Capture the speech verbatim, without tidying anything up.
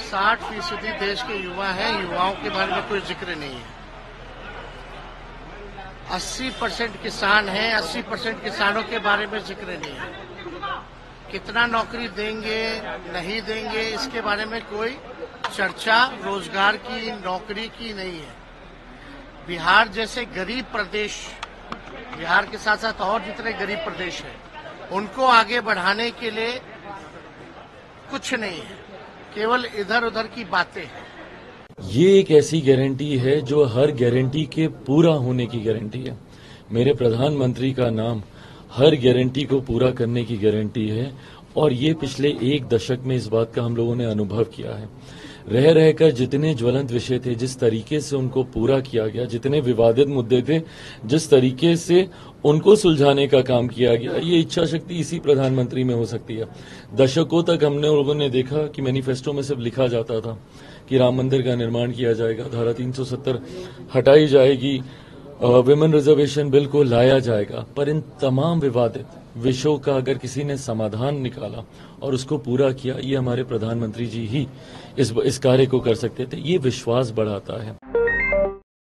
साठ फीसदी देश के युवा हैं, युवाओं के बारे में कोई जिक्र नहीं है। अस्सी परसेंट किसान हैं, अस्सी परसेंट किसानों के बारे में जिक्र नहीं है। कितना नौकरी देंगे नहीं देंगे इसके बारे में कोई चर्चा रोजगार की, नौकरी की नहीं है। बिहार जैसे गरीब प्रदेश, बिहार के साथ साथ और जितने गरीब प्रदेश हैं, उनको आगे बढ़ाने के लिए कुछ नहीं है, केवल इधर उधर की बातें हैं। ये एक ऐसी गारंटी है जो हर गारंटी के पूरा होने की गारंटी है। मेरे प्रधानमंत्री का नाम हर गारंटी को पूरा करने की गारंटी है, और ये पिछले एक दशक में इस बात का हम लोगों ने अनुभव किया है। रह रहकर जितने ज्वलंत विषय थे, जिस तरीके से उनको पूरा किया गया, जितने विवादित मुद्दे थे, जिस तरीके से उनको सुलझाने का काम किया गया, ये इच्छा शक्ति इसी प्रधानमंत्री में हो सकती है। दशकों तक हमने लोगों ने देखा कि मैनिफेस्टो में सिर्फ लिखा जाता था कि राम मंदिर का निर्माण किया जाएगा, धारा तीन सौ सत्तर हटाई जाएगी, विमेन रिजर्वेशन बिल को लाया जाएगा, पर इन तमाम विवादित विषयों का अगर किसी ने समाधान निकाला और उसको पूरा किया, ये हमारे प्रधानमंत्री जी ही इस, इस कार्य को कर सकते थे। ये विश्वास बढ़ाता है।